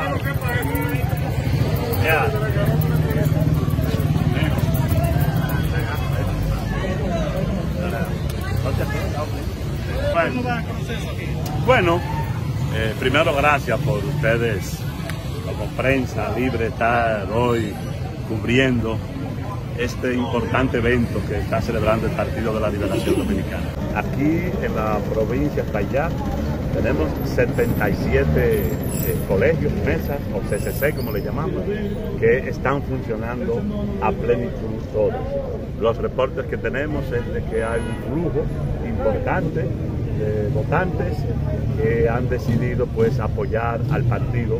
Bueno, primero gracias por ustedes como prensa libre estar hoy cubriendo este importante evento que está celebrando el Partido de la Liberación Dominicana. Aquí en la provincia de Payá tenemos 77 colegios, mesas o CCC como le llamamos, que están funcionando a plenitud todos. Los reportes que tenemos es de que hay un flujo importante de votantes que han decidido pues apoyar al partido,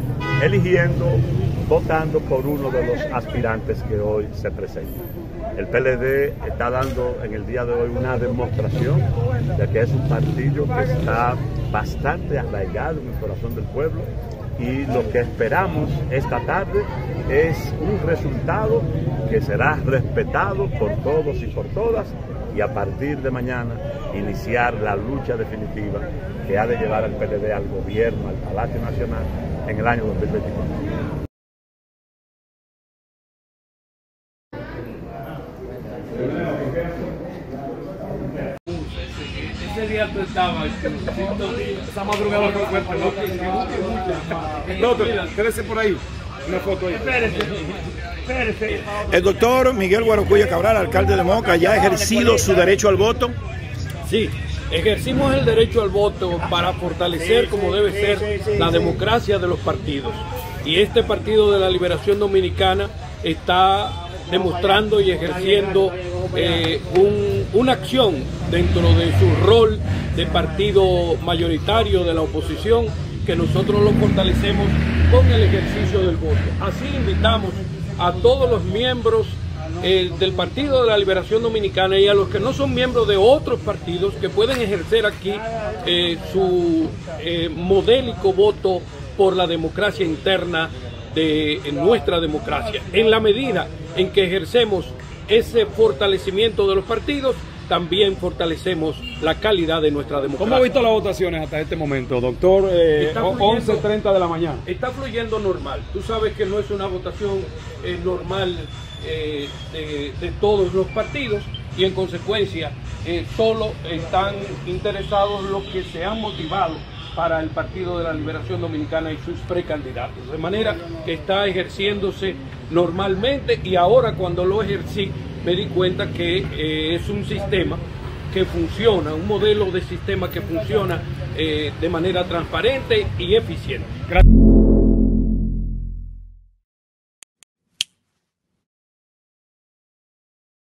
votando por uno de los aspirantes que hoy se presenta. El PLD está dando en el día de hoy una demostración de que es un partido que está bastante arraigado en el corazón del pueblo, y lo que esperamos esta tarde es un resultado que será respetado por todos y por todas, y a partir de mañana iniciar la lucha definitiva que ha de llevar al PLD al gobierno, al Palacio Nacional en el año 2024. Ese día tú estabas, esa madrugada fue fuerte, ¿no? Doctor, quédese por ahí, una foto ahí. Espérese. El doctor Miguel Guarocuya Cabral, alcalde de Moca, ¿ya ha ejercido su derecho al voto? Sí, ejercimos el derecho al voto para fortalecer como debe ser la democracia de los partidos. Y este Partido de la Liberación Dominicana está demostrando y ejerciendo una acción dentro de su rol de partido mayoritario de la oposición, que nosotros lo fortalecemos con el ejercicio del voto. Así invitamos a todos los miembros del Partido de la Liberación Dominicana y a los que no son miembros de otros partidos que pueden ejercer aquí su modélico voto por la democracia interna de nuestra democracia. En la medida en que ejercemos ese fortalecimiento de los partidos, también fortalecemos la calidad de nuestra democracia. ¿Cómo ha visto las votaciones hasta este momento, doctor? 11:30 de la mañana. Está fluyendo normal. Tú sabes que no es una votación normal de todos los partidos, y en consecuencia solo están interesados los que se han motivado para el Partido de la Liberación Dominicana y sus precandidatos, de manera que está ejerciéndose normalmente. Y ahora, cuando lo ejercí, me di cuenta que es un sistema que funciona, un modelo de sistema que funciona de manera transparente y eficiente. Gracias.